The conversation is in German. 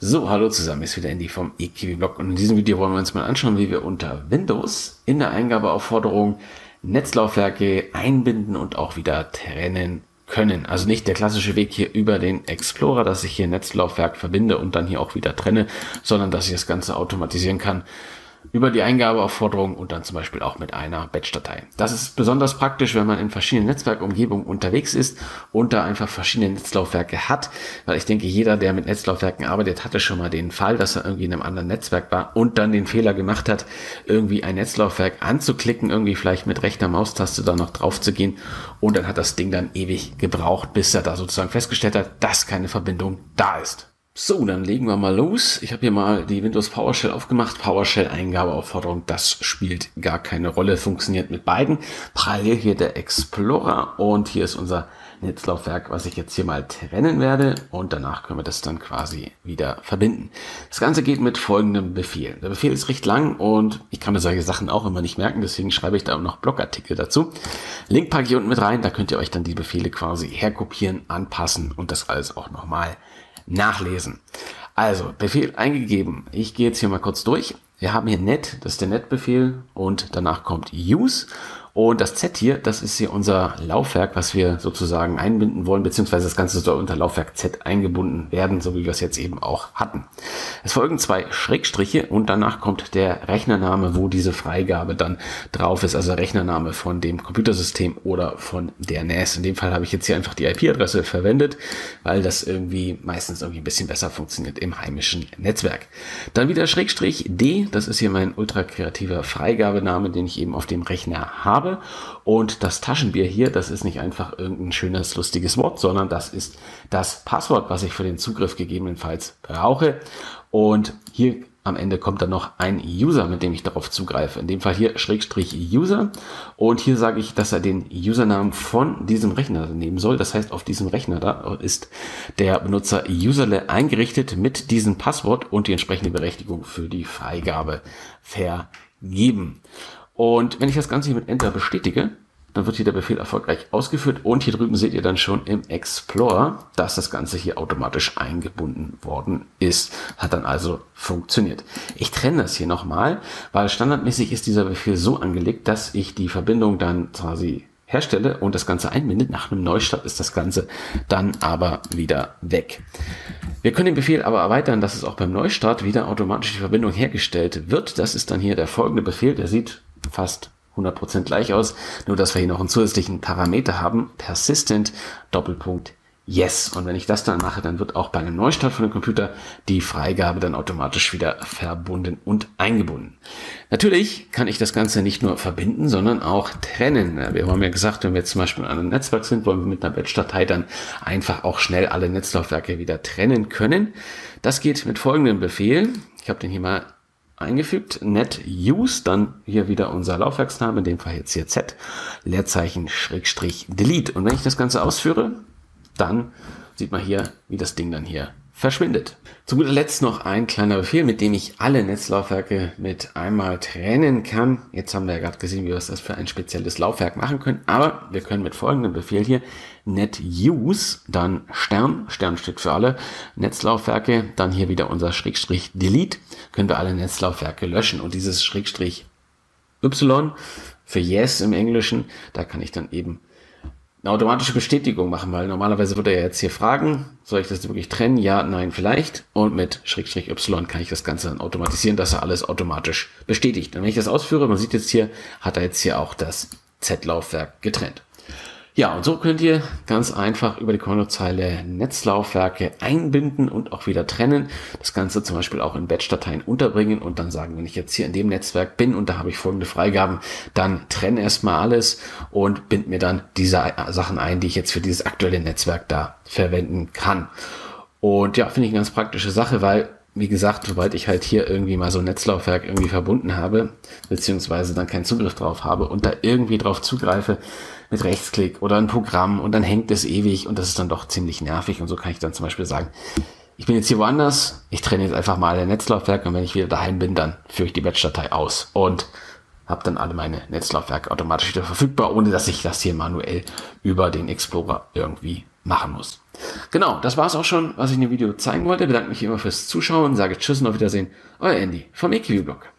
So, hallo zusammen, ist wieder Andy vom eKiwi-Blog und in diesem Video wollen wir uns mal anschauen, wie wir unter Windows in der Eingabeaufforderung Netzlaufwerke einbinden und auch wieder trennen können. Also nicht der klassische Weg hier über den Explorer, dass ich hier ein Netzlaufwerk verbinde und dann hier auch wieder trenne, sondern dass ich das Ganze automatisieren kann über die Eingabeaufforderung und dann zum Beispiel auch mit einer Batch-Datei. Das ist besonders praktisch, wenn man in verschiedenen Netzwerkumgebungen unterwegs ist und da einfach verschiedene Netzlaufwerke hat, weil ich denke, jeder, der mit Netzlaufwerken arbeitet, hatte schon mal den Fall, dass er irgendwie in einem anderen Netzwerk war und dann den Fehler gemacht hat, irgendwie ein Netzlaufwerk anzuklicken, irgendwie vielleicht mit rechter Maustaste da noch drauf zu gehen und dann hat das Ding dann ewig gebraucht, bis er da sozusagen festgestellt hat, dass keine Verbindung da ist. So, dann legen wir mal los. Ich habe hier mal die Windows PowerShell aufgemacht. PowerShell-Eingabeaufforderung, das spielt gar keine Rolle, funktioniert mit beiden. Parallel hier der Explorer und hier ist unser Netzlaufwerk, was ich jetzt hier mal trennen werde und danach können wir das dann quasi wieder verbinden. Das Ganze geht mit folgendem Befehl. Der Befehl ist recht lang und ich kann mir solche Sachen auch immer nicht merken, deswegen schreibe ich da noch Blogartikel dazu. Link packe ich unten mit rein, da könnt ihr euch dann die Befehle quasi herkopieren, anpassen und das alles auch nochmal nachlesen. Also, Befehl eingegeben. Ich gehe jetzt hier mal kurz durch. Wir haben hier net, das ist der net-Befehl und danach kommt use. Und das Z hier, das ist hier unser Laufwerk, was wir sozusagen einbinden wollen, beziehungsweise das Ganze soll unter Laufwerk Z eingebunden werden, so wie wir es jetzt eben auch hatten. Es folgen 2 Schrägstriche und danach kommt der Rechnername, wo diese Freigabe dann drauf ist, also der Rechnername von dem Computersystem oder von der NAS. In dem Fall habe ich jetzt hier einfach die IP-Adresse verwendet, weil das irgendwie meistens irgendwie ein bisschen besser funktioniert im heimischen Netzwerk. Dann wieder Schrägstrich D, das ist hier mein ultra kreativer Freigabename, den ich eben auf dem Rechner habe. Und das Taschenbier hier, das ist nicht einfach irgendein schönes, lustiges Wort, sondern das ist das Passwort, was ich für den Zugriff gegebenenfalls brauche. Und hier am Ende kommt dann noch ein User, mit dem ich darauf zugreife. In dem Fall hier Schrägstrich User. Und hier sage ich, dass er den Usernamen von diesem Rechner nehmen soll. Das heißt, auf diesem Rechner da ist der Benutzer Userle eingerichtet mit diesem Passwort und die entsprechende Berechtigung für die Freigabe vergeben. Und wenn ich das Ganze hier mit Enter bestätige, dann wird hier der Befehl erfolgreich ausgeführt und hier drüben seht ihr dann schon im Explorer, dass das Ganze hier automatisch eingebunden worden ist. Hat dann also funktioniert. Ich trenne das hier nochmal, weil standardmäßig ist dieser Befehl so angelegt, dass ich die Verbindung dann quasi herstelle und das Ganze einbindet. Nach einem Neustart ist das Ganze dann aber wieder weg. Wir können den Befehl aber erweitern, dass es auch beim Neustart wieder automatisch die Verbindung hergestellt wird. Das ist dann hier der folgende Befehl, der sieht fast 100% gleich aus, nur dass wir hier noch einen zusätzlichen Parameter haben, persistent Doppelpunkt yes. Und wenn ich das dann mache, dann wird auch bei einem Neustart von dem Computer die Freigabe dann automatisch wieder verbunden und eingebunden. Natürlich kann ich das Ganze nicht nur verbinden, sondern auch trennen. Wir haben ja gesagt, wenn wir jetzt zum Beispiel in einem Netzwerk sind, wollen wir mit einer Batch-Datei dann einfach auch schnell alle Netzlaufwerke wieder trennen können. Das geht mit folgendem Befehl. Ich habe den hier mal eingefügt, net use, dann hier wieder unser Laufwerksname, in dem Fall jetzt hier Z, Leerzeichen, Schrägstrich, delete. Und wenn ich das Ganze ausführe, dann sieht man hier, wie das Ding dann hier verschwindet. Zu guter Letzt noch ein kleiner Befehl, mit dem ich alle Netzlaufwerke mit einmal trennen kann. Jetzt haben wir ja gerade gesehen, wie wir das für ein spezielles Laufwerk machen können, aber wir können mit folgendem Befehl hier net use, dann Stern steht für alle Netzlaufwerke, dann hier wieder unser Schrägstrich delete, können wir alle Netzlaufwerke löschen und dieses Schrägstrich Y für yes im Englischen, da kann ich dann eben eine automatische Bestätigung machen, weil normalerweise würde er jetzt hier fragen, soll ich das wirklich trennen? Ja, nein, vielleicht. Und mit Schrägstrich Y kann ich das Ganze dann automatisieren, dass er alles automatisch bestätigt. Und wenn ich das ausführe, man sieht jetzt hier, hat er jetzt hier auch das Z-Laufwerk getrennt. Ja, und so könnt ihr ganz einfach über die Kommandozeile Netzlaufwerke einbinden und auch wieder trennen. Das Ganze zum Beispiel auch in Batch-Dateien unterbringen und dann sagen, wenn ich jetzt hier in dem Netzwerk bin und da habe ich folgende Freigaben, dann trenne erstmal alles und bind mir dann diese Sachen ein, die ich jetzt für dieses aktuelle Netzwerk da verwenden kann. Und ja, finde ich eine ganz praktische Sache, weil wie gesagt, sobald ich halt hier irgendwie mal so ein Netzlaufwerk irgendwie verbunden habe, beziehungsweise dann keinen Zugriff drauf habe und da irgendwie drauf zugreife mit Rechtsklick oder ein Programm und dann hängt es ewig und das ist dann doch ziemlich nervig und so kann ich dann zum Beispiel sagen, ich bin jetzt hier woanders, ich trenne jetzt einfach mal ein Netzlaufwerk und wenn ich wieder daheim bin, dann führe ich die Batch-Datei aus und habe dann alle meine Netzlaufwerke automatisch wieder verfügbar, ohne dass ich das hier manuell über den Explorer irgendwie machen muss. Genau, das war es auch schon, was ich in dem Video zeigen wollte. Bedanke mich immer fürs Zuschauen, sage Tschüss und auf Wiedersehen. Euer Andy vom EKV-Blog.